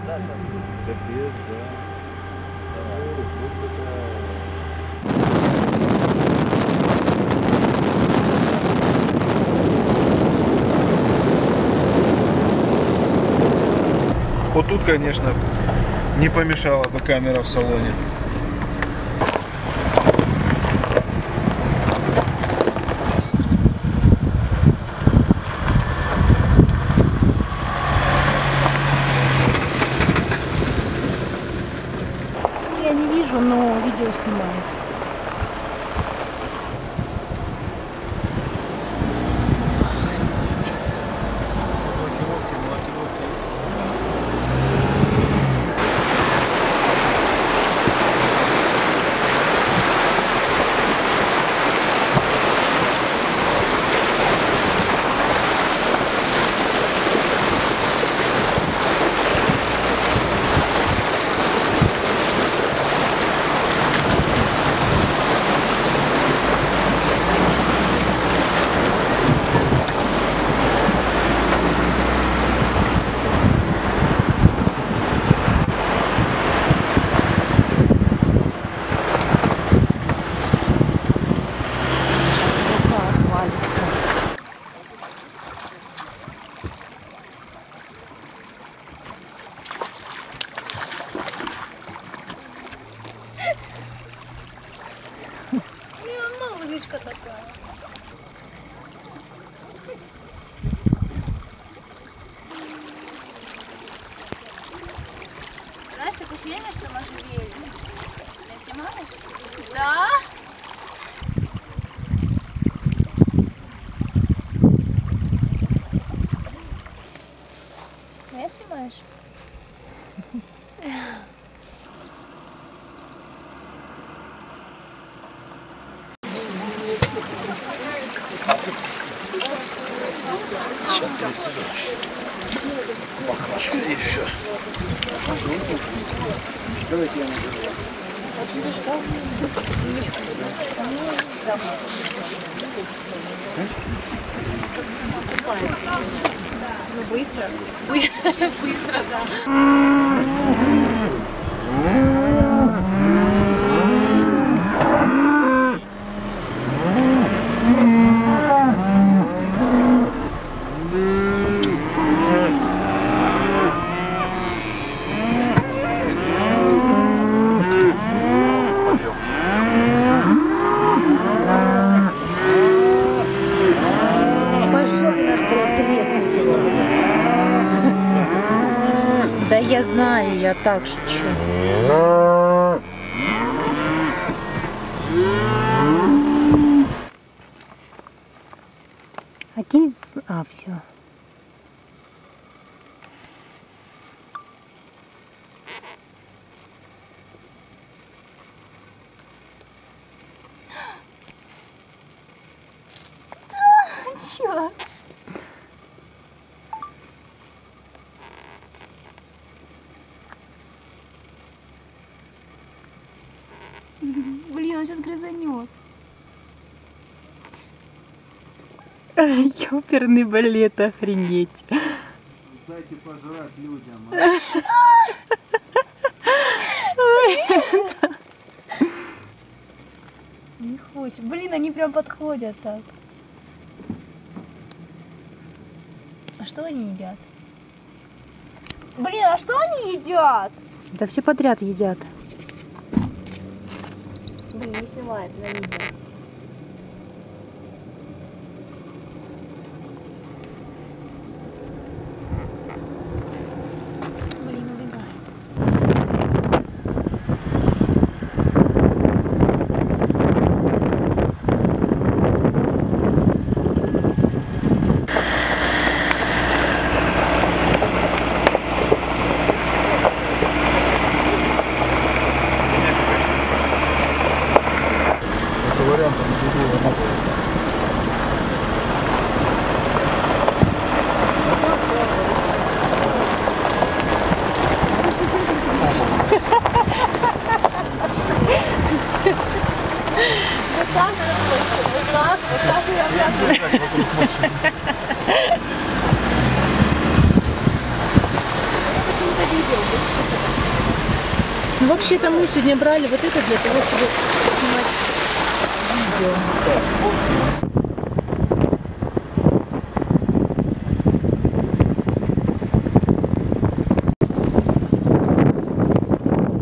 Капец, да. Вот тут, конечно, не помешала бы камера в салоне. Я не вижу, но видео снимаю. Малышка такая. Знаешь, такое ощущение, что мы живее. Я снимаю? Да. Я снимаешь? И все. Давайте я назову. Ну быстро. Быстро, да. Да я знаю, я так шучу. Окей, все. Чё? Блин, он сейчас грызанет. Ёперный балет, охренеть. Дайте пожрать людям. Не хочет. Блин, они прям подходят так. А что они едят? Блин, а что они едят? Да все подряд едят. Блин, не снимает на видео. Блин, убегает. Говорят, Вообще-то мы сегодня брали вот это для того, чтобы снимать видео.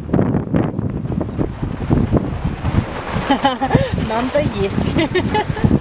Нам-то есть.